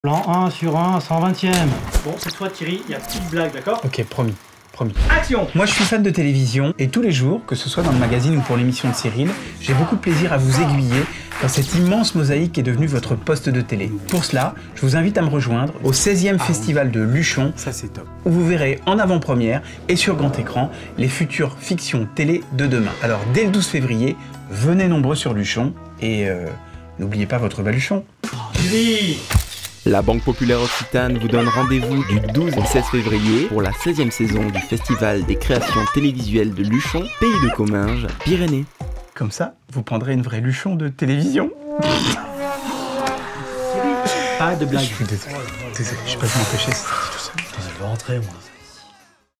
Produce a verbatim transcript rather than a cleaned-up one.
Plan un sur un, cent vingtième. Bon, cette fois Thierry, il y a petite blague, d'accord? Ok, promis, promis. Action! Moi je suis fan de télévision et tous les jours, que ce soit dans le magazine ou pour l'émission de Cyril, j'ai beaucoup de plaisir à vous aiguiller dans cette immense mosaïque qui est devenue votre poste de télé. Pour cela, je vous invite à me rejoindre au seizième ah, festival oui. de Luchon, ça c'est top, où vous verrez en avant-première et sur grand écran les futures fictions télé de demain. Alors dès le douze février, venez nombreux sur Luchon et euh, n'oubliez pas votre baluchon. Thierry! La Banque Populaire Occitane vous donne rendez-vous du douze au seize février pour la seizième saison du Festival des créations télévisuelles de Luchon, pays de Comminges, Pyrénées. Comme ça, vous prendrez une vraie Luchon de télévision. Pas de blague. Je suis désolé, désolé, je peux pas m'empêcher, c'est tout ça. Je vais rentrer, moi.